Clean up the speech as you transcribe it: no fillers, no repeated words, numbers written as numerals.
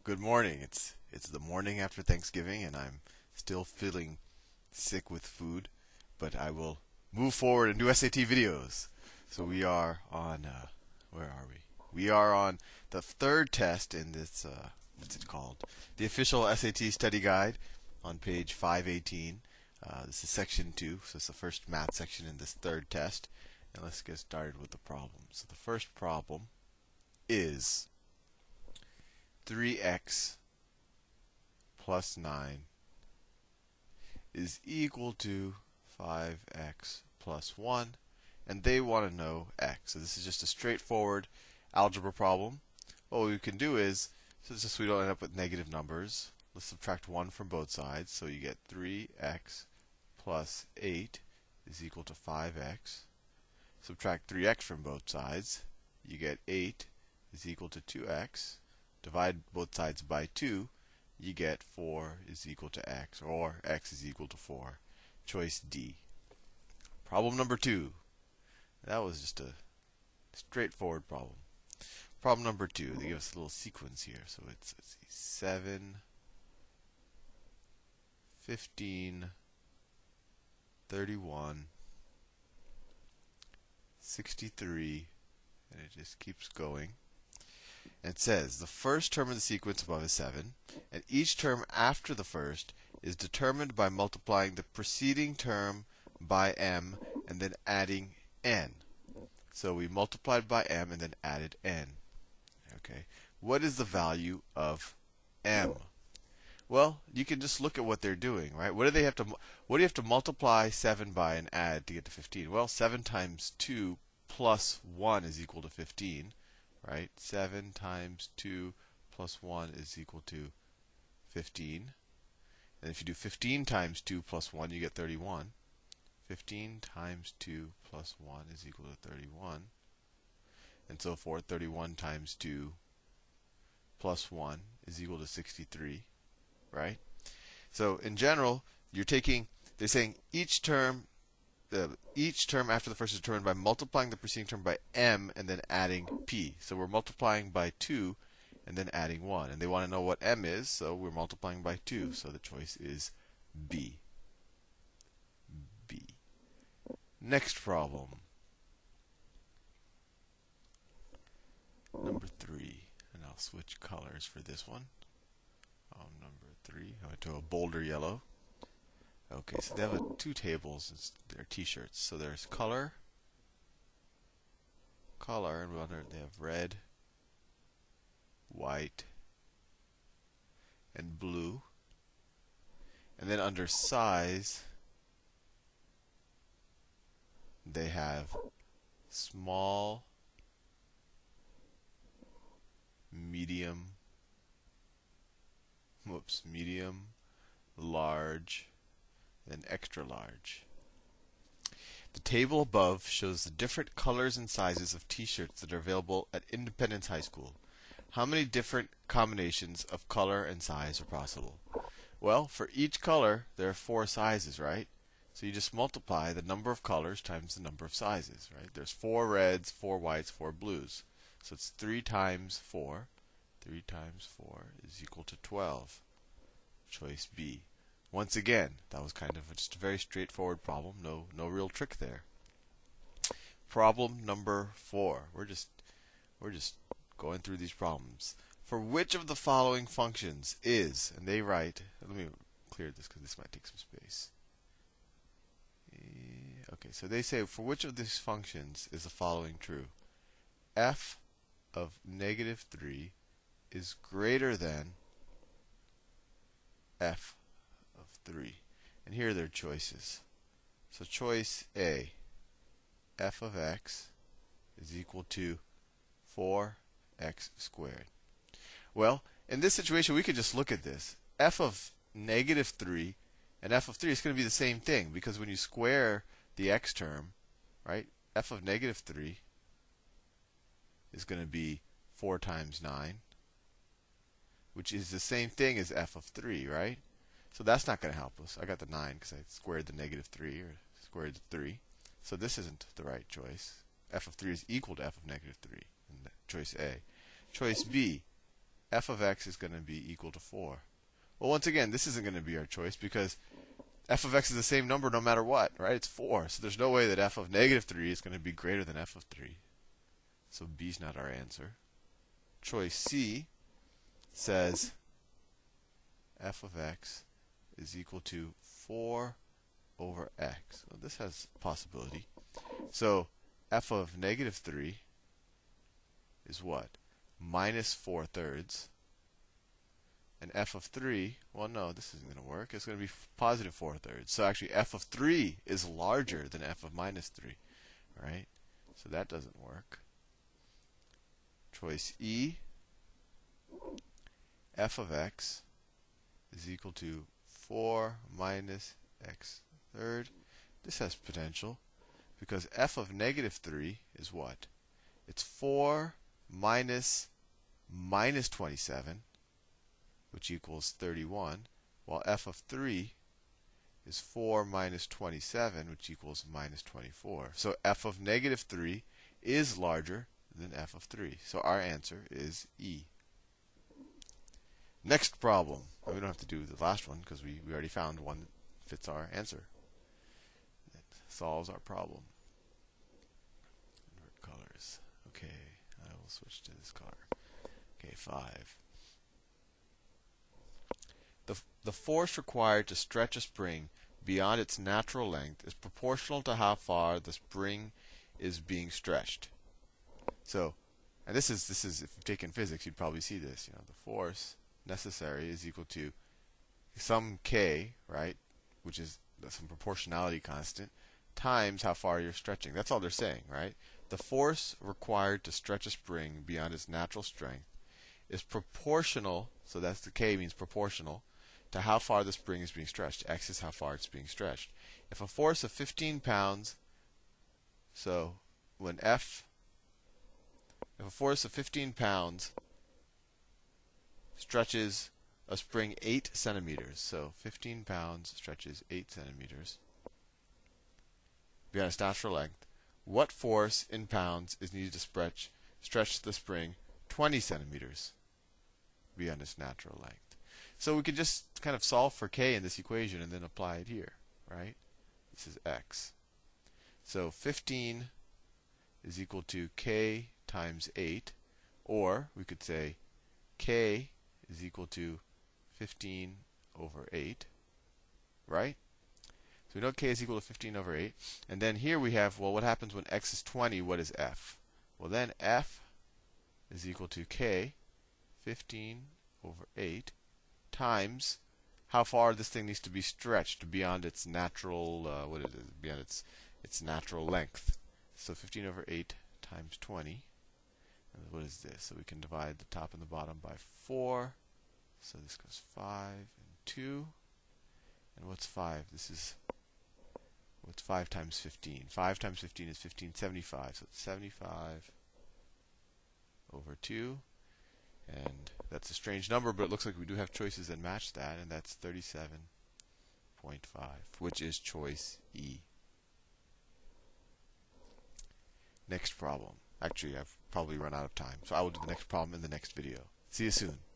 good morning. It's the morning after Thanksgiving, and I'm still feeling sick with food, but I will move forward and do SAT videos. So we are on where are we? We are on the third test in this what's it called? The official SAT study guide on page 518. This is section 2, so it's the first math section in this third test. And let's get started with the problem. So the first problem is 3x plus 9 is equal to 5x plus 1, and they want to know x. So this is just a straightforward algebra problem. What we can do is, just so we don't end up with negative numbers, let's subtract 1 from both sides. So you get 3x plus 8 is equal to 5x. Subtract 3x from both sides, you get 8 is equal to 2x. Divide both sides by 2, you get 4 is equal to x, or x is equal to 4. Choice D. Problem number 2. That was just a straightforward problem. Problem number 2, they give us a little sequence here. So it's, let's see, 7, 15, 31, 63, and it just keeps going. And it says the first term of the sequence above is 7, and each term after the first is determined by multiplying the preceding term by m and then adding n. So we multiplied by m and then added n. Okay. What is the value of m? Well, you can just look at what they're doing, right? What do you have to multiply 7 by and add to get to 15? Well, 7 times 2 plus 1 is equal to 15. Right? 7 times 2 plus 1 is equal to 15. And if you do 15 times 2 plus 1, you get 31. 15 times 2 plus 1 is equal to 31. And so forth. 31 times 2 plus 1 is equal to 63. Right? So in general, they're saying each term after the first is determined by multiplying the preceding term by m and then adding p. So we're multiplying by 2 and then adding 1. And they want to know what m is, so we're multiplying by 2. So the choice is B. B. Next problem. Number 3. And I'll switch colors for this one. Number 3. I went to a bolder yellow. Okay, so they have two tables. They're t-shirts. So there's color, and they have red, white, and blue. And then under size, they have small, medium, large, and extra large. The table above shows the different colors and sizes of t-shirts that are available at Independence High School. How many different combinations of color and size are possible? Well, for each color, there are 4 sizes, right? So you just multiply the number of colors times the number of sizes, right? There's 4 reds, 4 whites, 4 blues. So it's 3 times 4. 3 times 4 is equal to 12. Choice B. Once again, that was kind of just a very straightforward problem. No real trick there. Problem number 4. We're just going through these problems. For which of the following functions is, and they write, let me clear this because this might take some space. Okay, so they say for which of these functions is the following true? F of negative 3 is greater than f of 3. And here are their choices. So choice A, f of x is equal to 4x squared. Well, in this situation, we could just look at this. F of negative 3 and f of 3 is going to be the same thing, because when you square the x term, right, f of negative 3 is going to be 4 times 9, which is the same thing as f of 3, right? So that's not going to help us. I got the 9 because I squared the negative 3, or squared the 3. So this isn't the right choice. F of 3 is equal to f of negative 3. And choice A. Choice B. f of x is going to be equal to 4. Well, once again, this isn't going to be our choice because f of x is the same number no matter what, right? It's 4. So there's no way that f of negative 3 is going to be greater than f of 3. So B is not our answer. Choice C says f of x is equal to 4 over x. Well, this has possibility. So f of negative 3 is what? Minus 4/3. And f of 3, well, no, this isn't going to work. It's going to be positive 4/3. So actually, f of 3 is larger than f of minus 3, right? So that doesn't work. Choice E, f of x is equal to 4 minus x third. This has potential because f of negative 3 is what? It's 4 minus 27, which equals 31, while f of 3 is 4 minus 27, which equals minus 24. So f of negative 3 is larger than f of 3. So our answer is E. Next problem. We don't have to do the last one because we already found one that fits our answer. It solves our problem. Invert colors. Okay, I will switch to this color. Okay, 5. The force required to stretch a spring beyond its natural length is proportional to how far the spring is being stretched. So, and this is if you've taken physics, you'd probably see this. You know, the force necessary is equal to some k, right, which is some proportionality constant, times how far you're stretching. That's all they're saying, right? The force required to stretch a spring beyond its natural strength is proportional, so that's the k means proportional, to how far the spring is being stretched. X is how far it's being stretched. If a force of 15 pounds, so if a force of 15 pounds stretches a spring 8 centimeters, so 15 pounds stretches 8 centimeters beyond its natural length, what force in pounds is needed to stretch the spring 20 centimeters beyond its natural length? So we could just kind of solve for k in this equation and then apply it here, right? This is x. So 15 is equal to k times 8, or we could say k is equal to 15 over 8, right? So we know k is equal to 15 over 8. And then here we have, well, what happens when x is 20? What is f? Well, then f is equal to k, 15 over 8, times how far this thing needs to be stretched beyond its natural, beyond its natural length. So 15 over 8 times 20. And what is this? So we can divide the top and the bottom by 4. So this goes 5 and 2. And what's 5? What's 5 times 15? 5 times 15 is 1575. So it's 75 over 2. And that's a strange number, but it looks like we do have choices that match that, and that's 37.5, which is choice E. Next problem. Actually, I've probably run out of time, so I will do the next problem in the next video. See you soon.